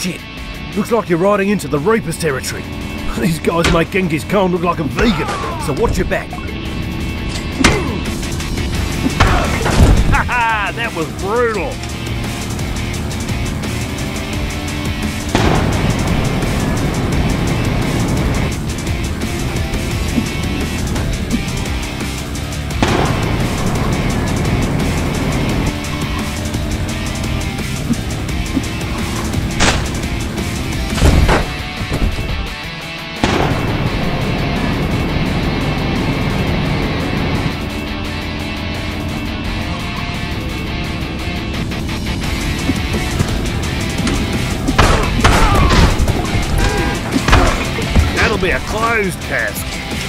Shit. Looks like you're riding into the Reaper's territory. These guys make Genghis Khan look like a vegan, so watch your back. Haha, that was brutal. Be a closed cask.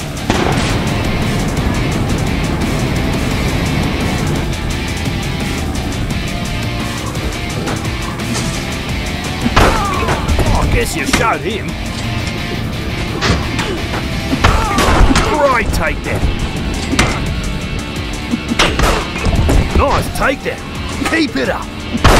I guess you showed him. Great takedown. Nice takedown. Keep it up.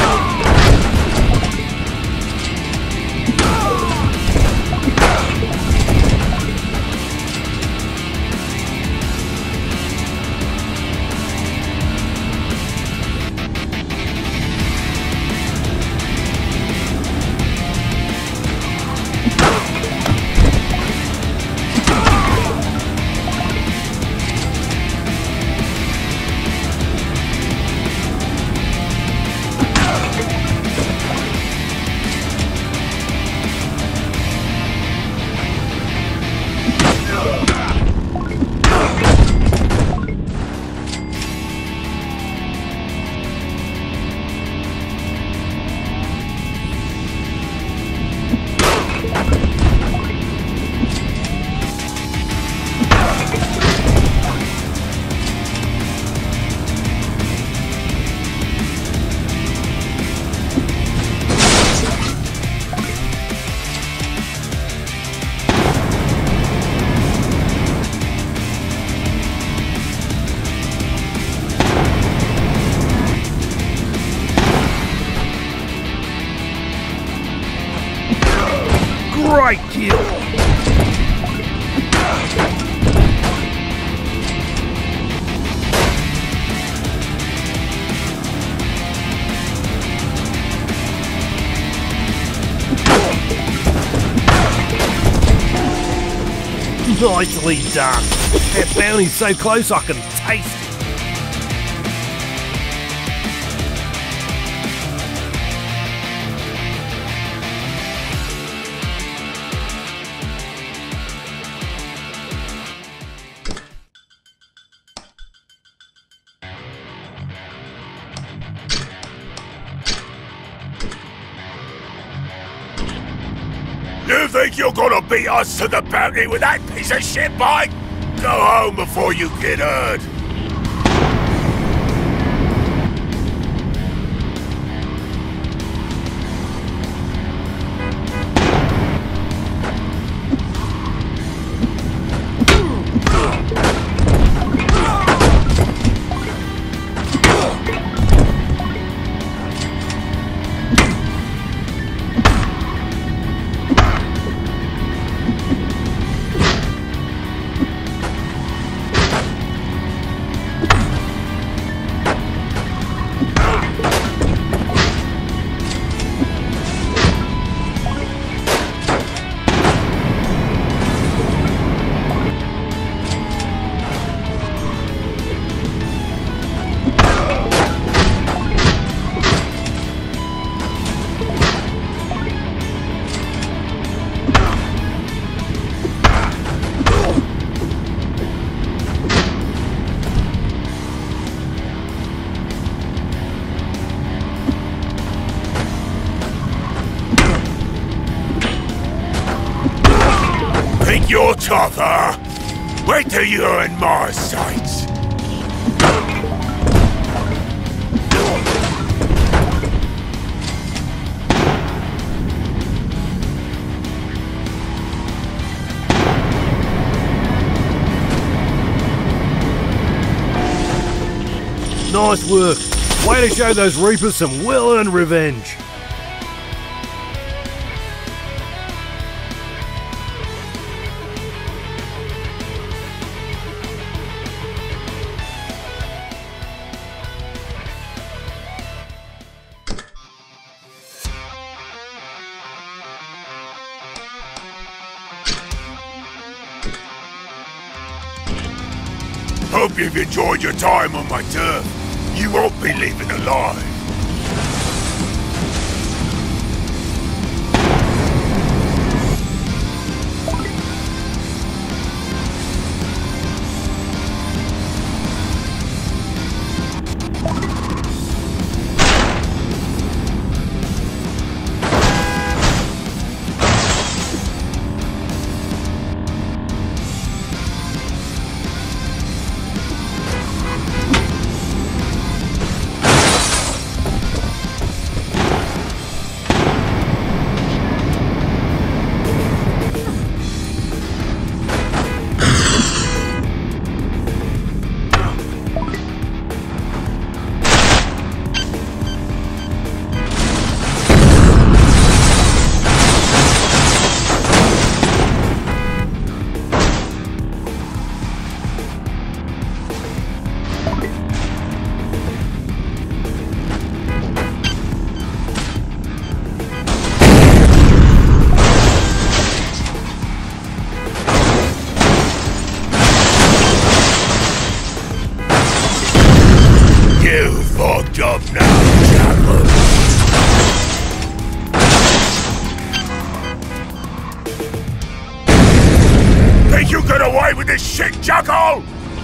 Great kill! Nicely done! That bounty's so close I can taste it! You think you're gonna beat us to the bounty with that piece of shit bike? Go home before you get hurt. Think you're tough, huh? Wait till you're in my sights. Nice work. Way to show those Reapers some well-earned revenge. hope you've enjoyed your time on my turf. You won't be leaving alive. Up now, Jackal. Think you get away with this shit, Jackal?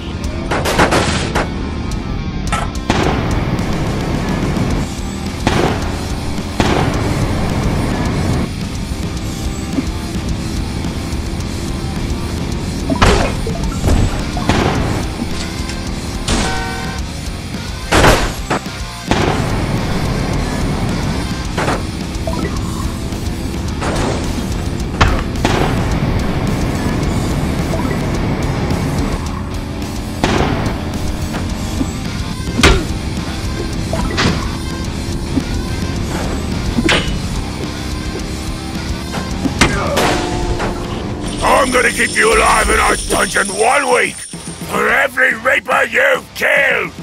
I'm gonna keep you alive in our dungeon 1 week for every Reaper you've killed!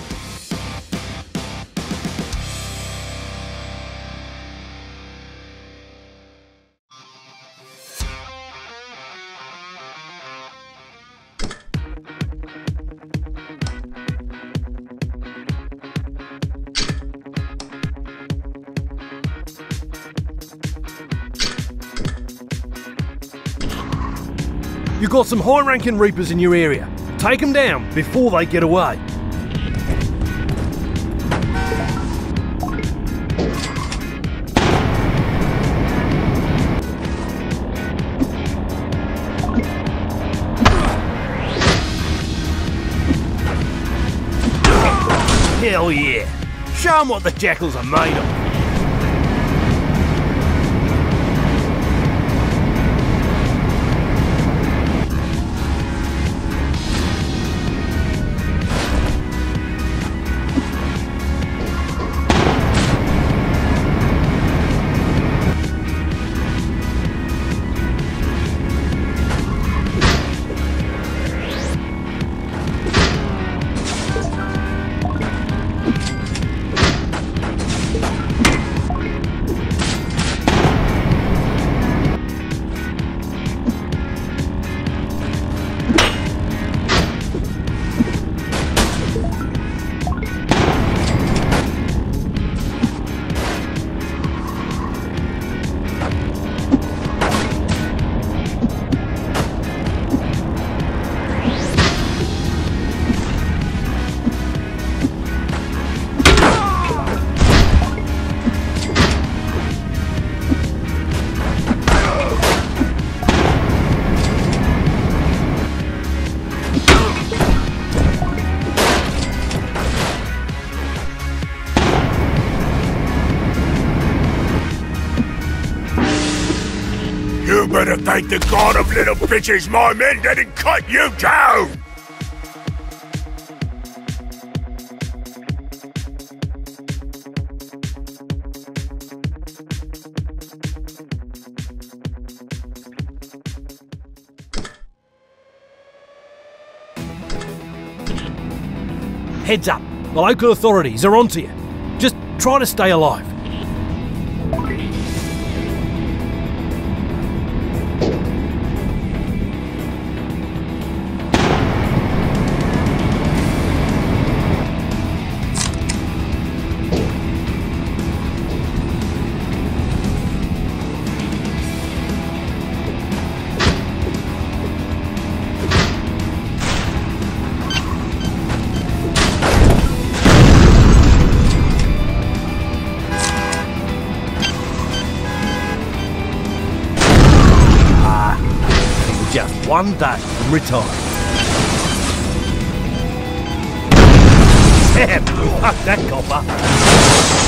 You've got some high-ranking Reapers in your area. Take them down before they get away. Hell yeah! Show them what the Jackals are made of. You better thank the god of little bitches my men didn't cut you down! Heads up, the local authorities are onto you. Just try to stay alive. one day from retirement. Damn, fuck that copper.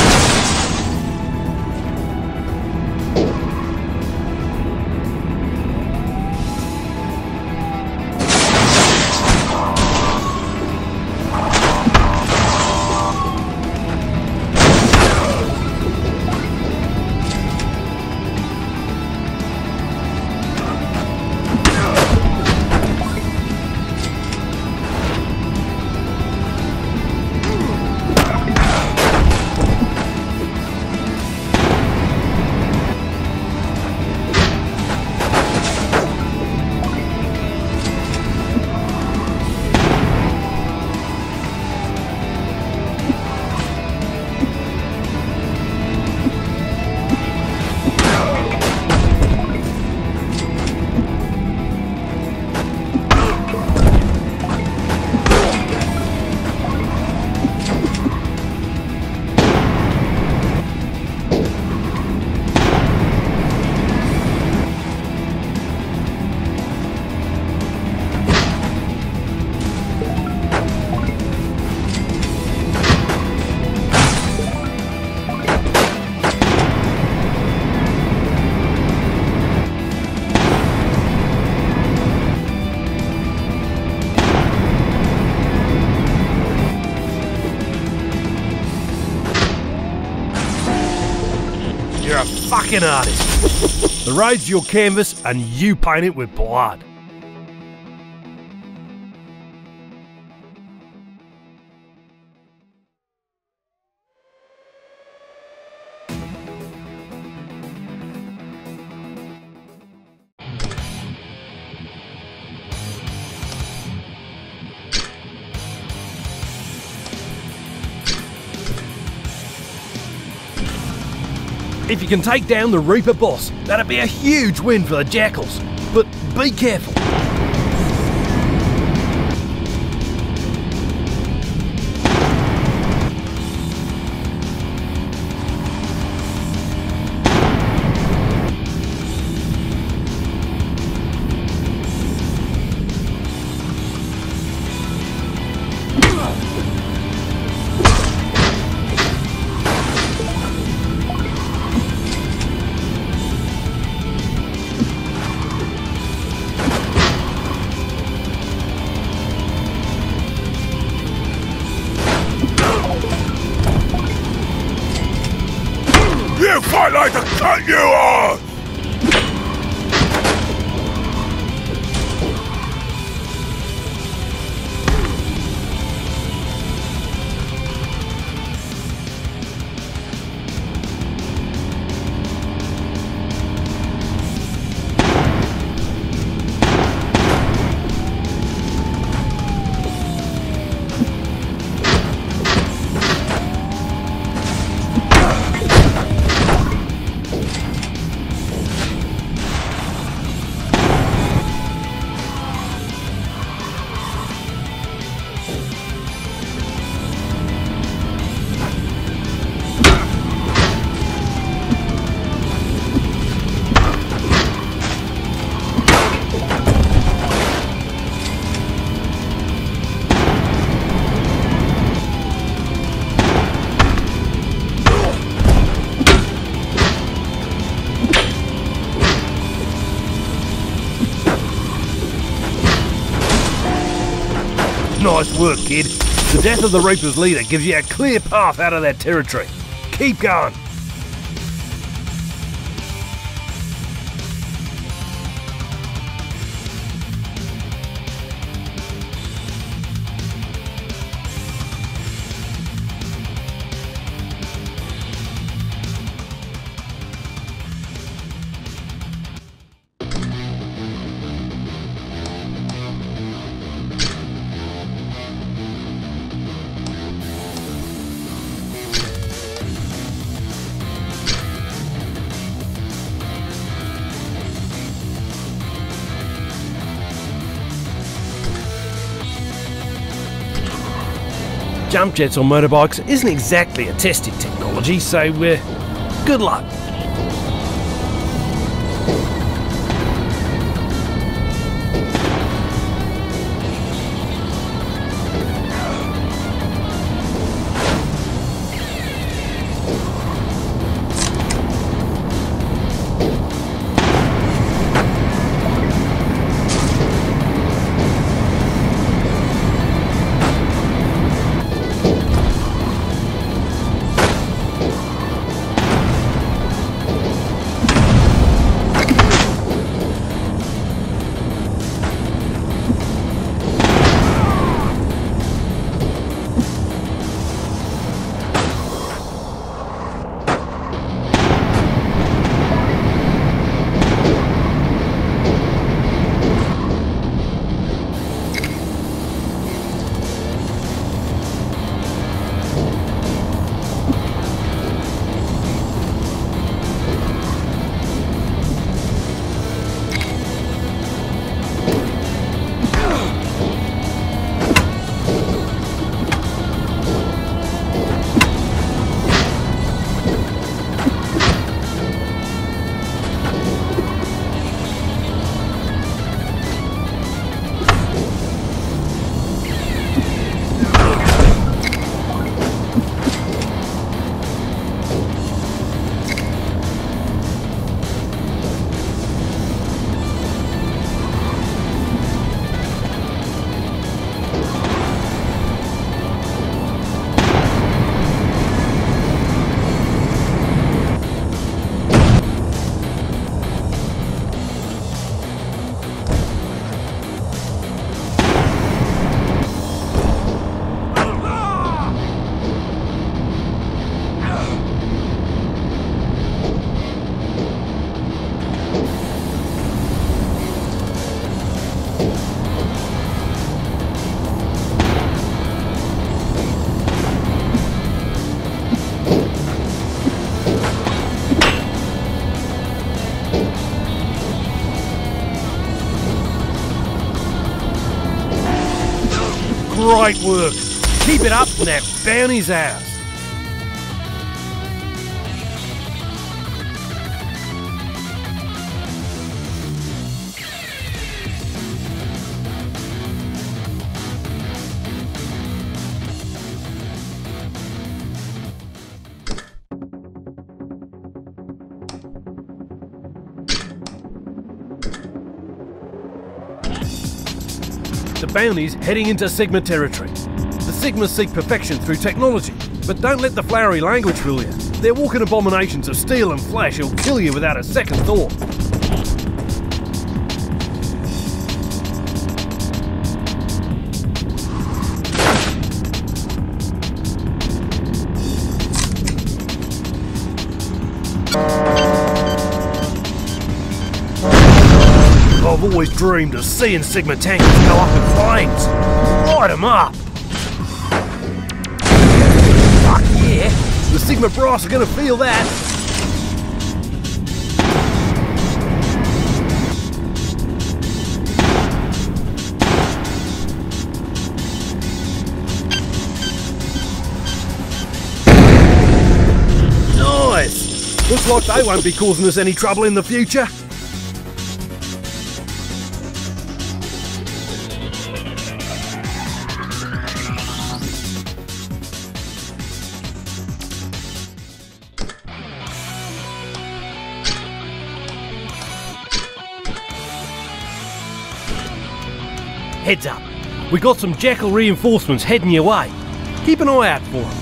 You're a fucking artist. The road's your canvas and you paint it with blood. If you can take down the Reaper boss, that'd be a huge win for the Jackals. But be careful. You fight like the cunt you are! Nice work, kid. The death of the Reaper's leader gives you a clear path out of their territory. Keep going. Jump jets on motorbikes isn't exactly a tested technology, so good luck. Great work. Keep it up and that bounty's ours. The bounty's heading into Sigma territory. The Sigma seek perfection through technology, but don't let the flowery language fool you. They're walking abominations of steel and flesh who'll kill you without a second thought. I've always dreamed of seeing Sigma tankers go up in flames. Light 'em up! Fuck yeah! The Sigma brass are gonna feel that! Nice! Looks like they won't be causing us any trouble in the future. Heads up, we got some Jackal reinforcements heading your way. Keep an eye out for them.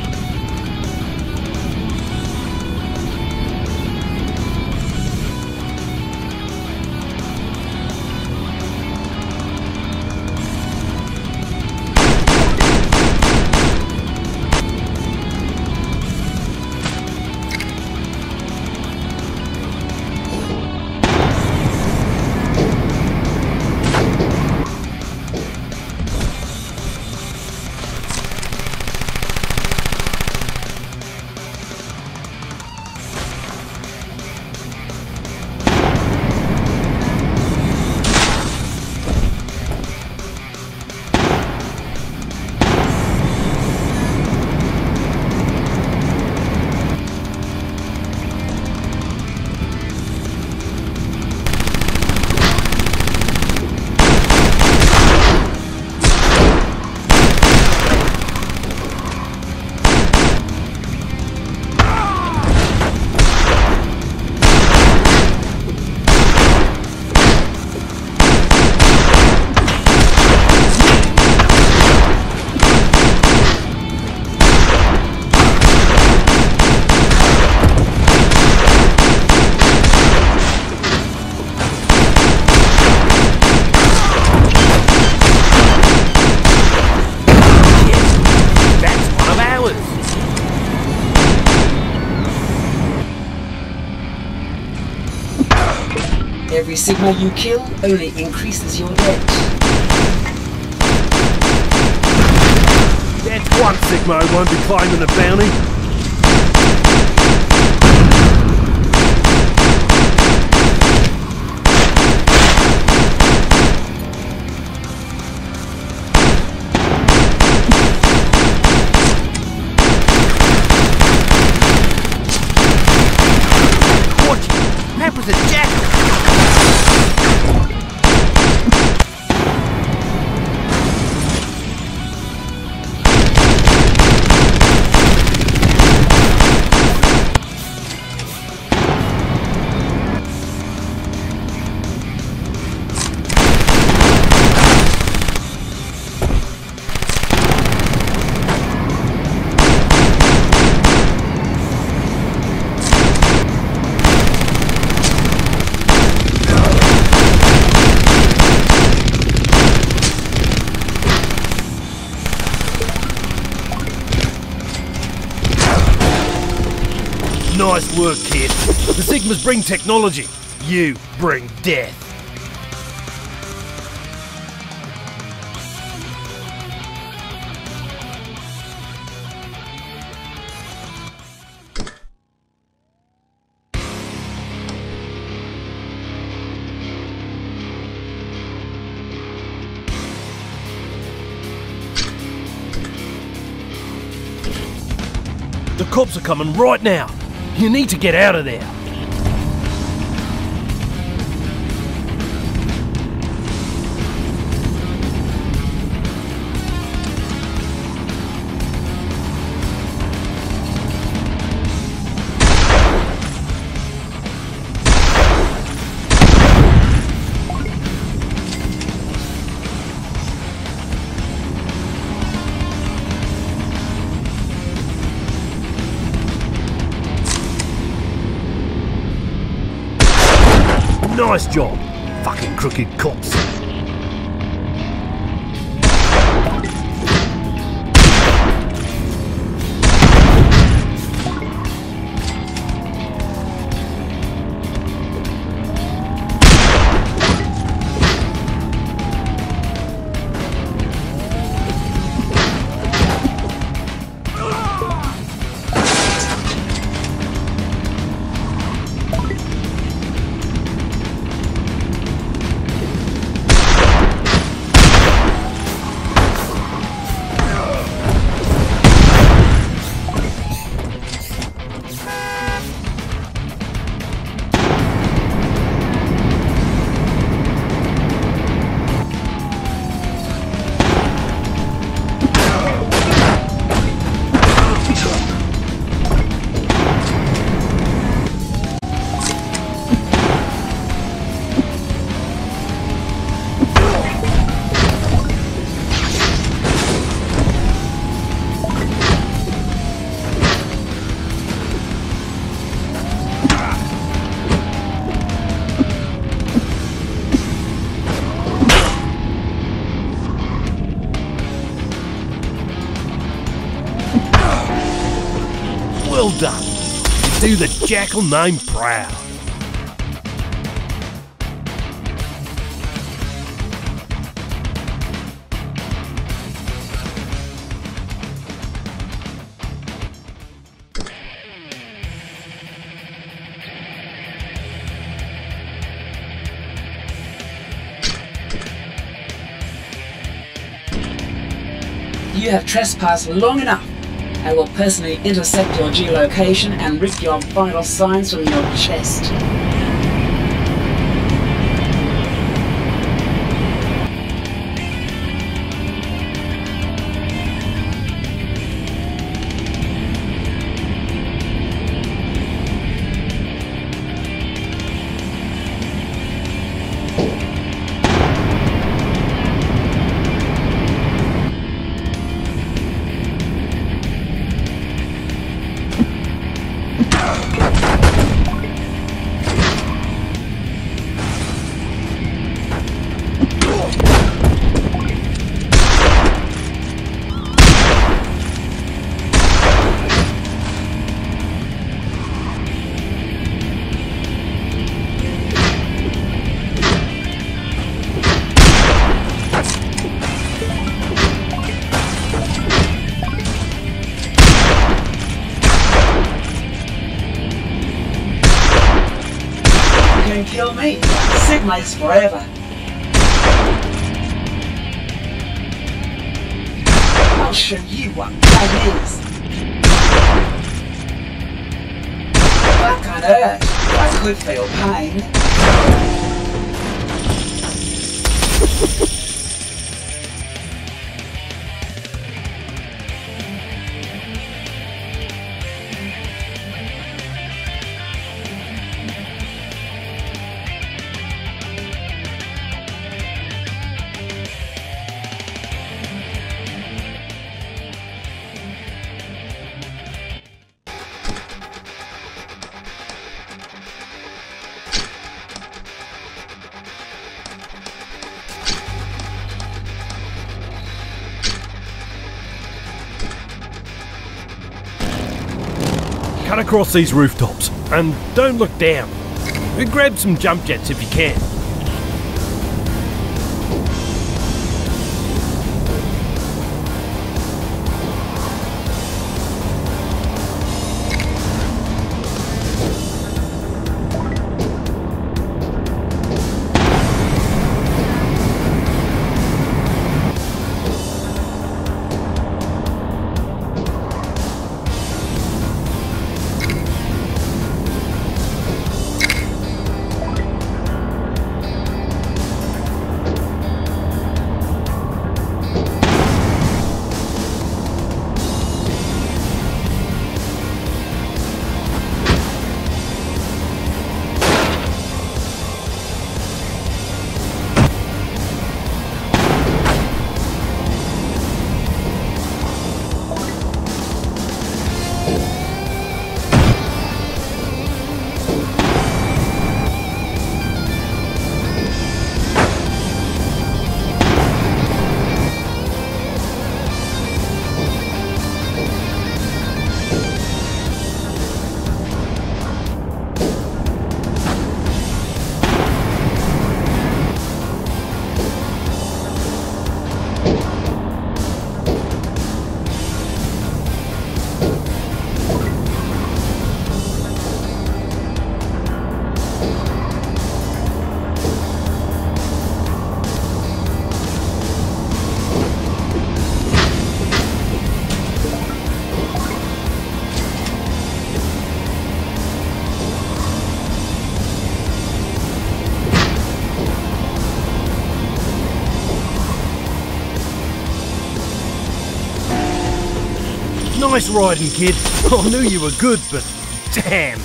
Every Sigma you kill only increases your debt. That's one Sigma who won't be claiming the bounty. That was a Jackal! Nice work, kid. The Sigmas bring technology. You bring death. cops are coming right now. You need to get out of there. Nice job, fucking crooked cops. Well done. You do the jackal name proud. You have trespassed long enough. I will personally intercept your geolocation and rip your vital signs from your chest. Kill me. Sigma is forever. I'll show you what that is. Back on Earth, I could feel pain. Cut across these rooftops and don't look down. Grab some jump jets if you can. Nice riding, kid. I knew you were good, but damn.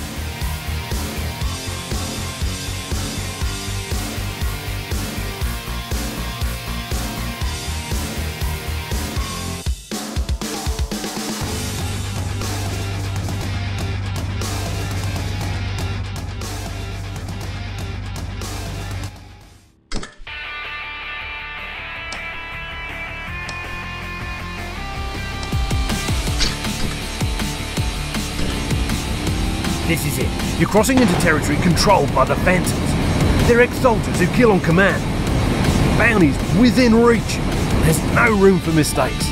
This is it. You're crossing into territory controlled by the Phantoms. They're ex-soldiers who kill on command. Bounty's within reach. There's no room for mistakes.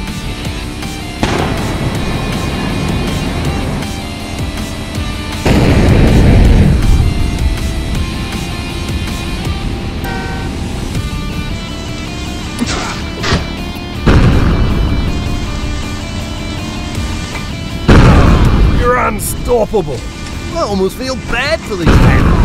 You're unstoppable. I almost feel bad for these Phantoms.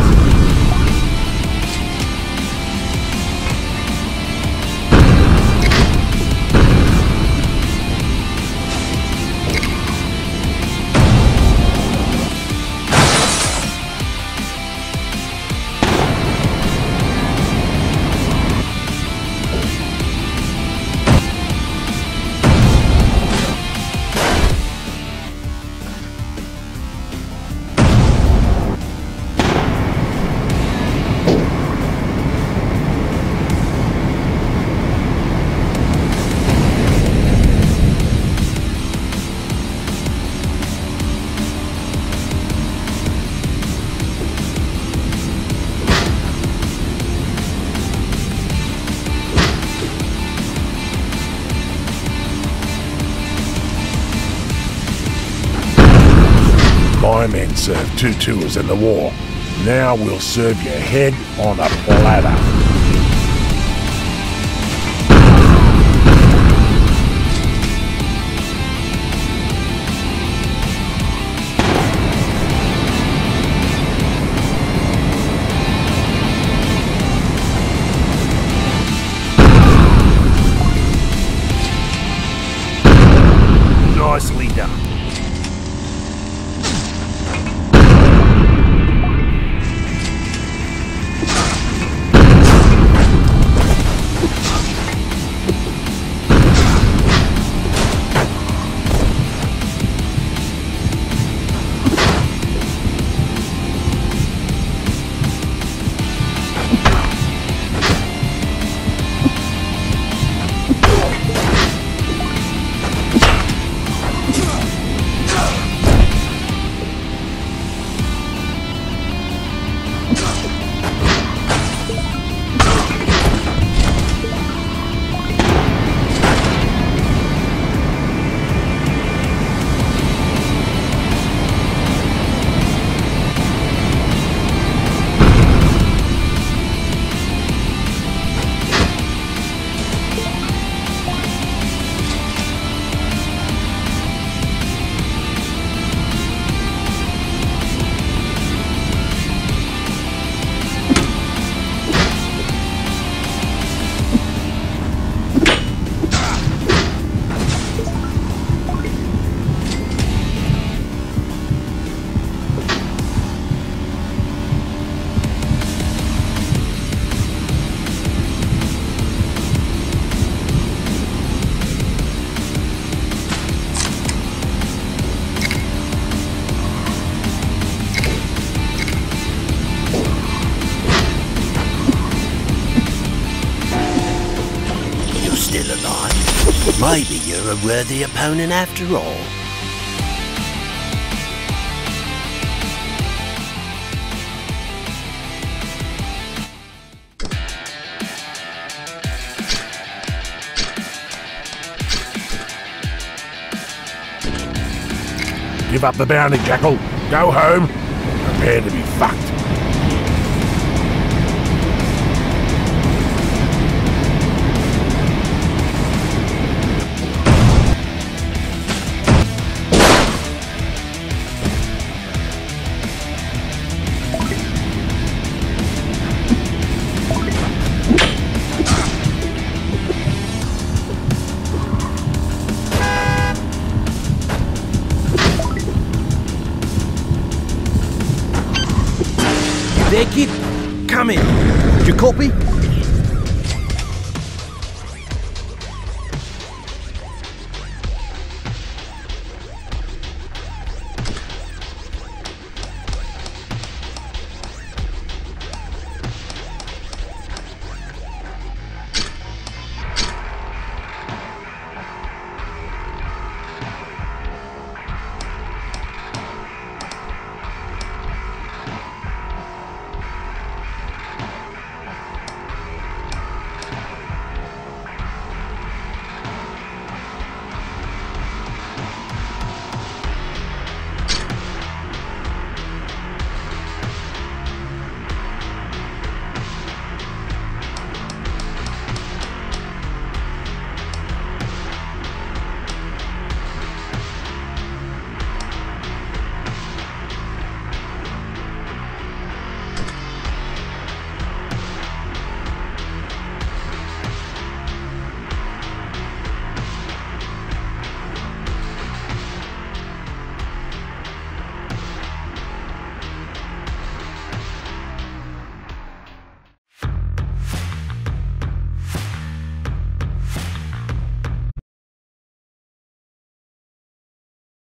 My men served 2 tours in the war. Now we'll serve your head on a platter. Nicely done. Still alive. Maybe you're a worthy opponent after all. Give up the bounty, Jackal. Go home. Prepare to be fucked. there, kid? Come in. You copy?